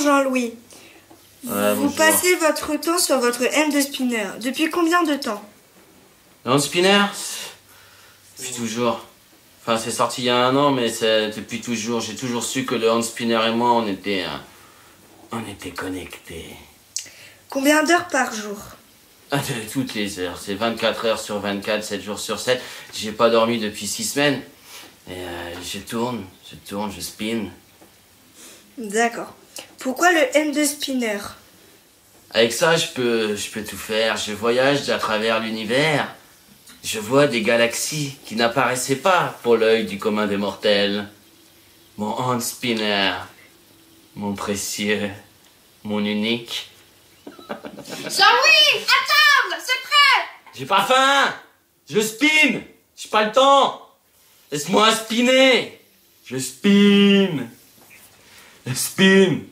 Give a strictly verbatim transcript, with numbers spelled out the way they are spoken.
Jean-Louis. Ouais, Vous bonjour. passez votre temps sur votre hand spinner. Depuis combien de temps? Le hand spinner? Depuis toujours. Enfin, c'est sorti il y a un an, mais c'est depuis toujours. J'ai toujours su que le hand spinner et moi, on était... euh, on était connectés. Combien d'heures par jour? Ah, de toutes les heures. C'est vingt-quatre heures sur vingt-quatre, sept jours sur sept. J'ai pas dormi depuis six semaines. Et euh, je tourne, je tourne, je spin. D'accord. Pourquoi le hand spinner? Avec ça, je peux, je peux tout faire. Je voyage à travers l'univers. Je vois des galaxies qui n'apparaissaient pas pour l'œil du commun des mortels. Mon hand spinner, mon précieux, mon unique. Jean-Louis, à table, c'est prêt. J'ai pas faim. Je spin. J'ai pas le temps. Laisse-moi spinner. Je spin. Je spin.